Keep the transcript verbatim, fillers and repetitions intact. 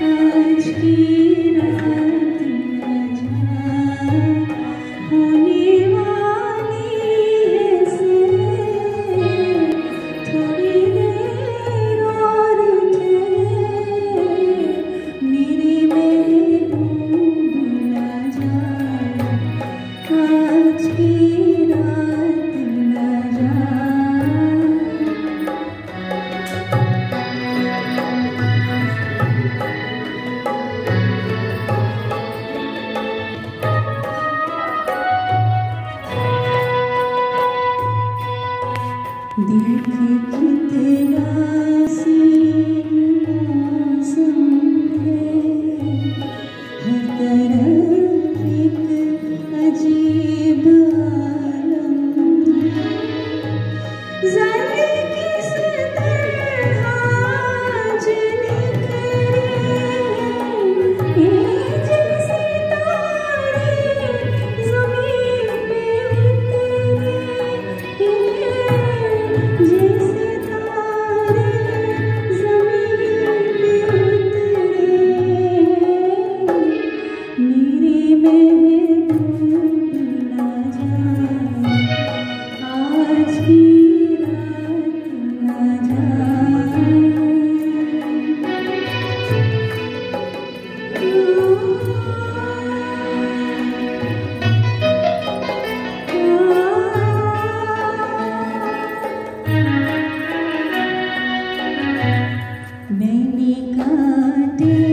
आज की रात न जा होने वाली है से थोड़ी देर और ठहरे मेरी महबूब न जा आज की रात न जा। देख कितना सीन मौसम है हर तरफ एक अजीब आलम ज़रा किस तरह आज निखरे ये जैसे तारे ज़मीन पे उतरे जैसे तारे ज़मीन पे उतरे मेरी महबूब न जा आज की रात न जा। मैंने काटे